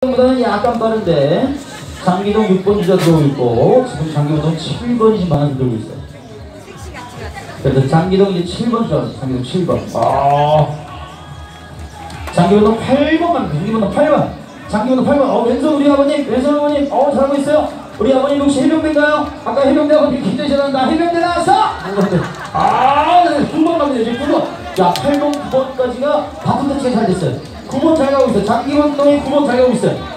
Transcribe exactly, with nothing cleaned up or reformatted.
보다는 약간 빠른데 장기동 육 번 주자 들어오고 있고 지금 장기동 칠 번이 지금 많아 들고 있어요. 그래서 장기동 이제 칠 번 주자. 장기동 칠 번. 아. 장기동 팔 번 갑니다. 장기동 팔 번. 장기동 팔 번. 어, 왼손 우리 아버님, 왼손 어머님, 어, 잘하고 있어요. 우리 아버님 혹시 해병대인가요? 아까 해병대 아버님 굉장히 잘한다. 해병대 나왔어! 아, 네, 구 번 갑니다. 이제 구 번. 자, 팔 번, 구 번까지가 바쁜 터치가 잘 됐어요. 구 번 잘 가고 있어요. 장기동 동이 구 번 잘 가고 있어요.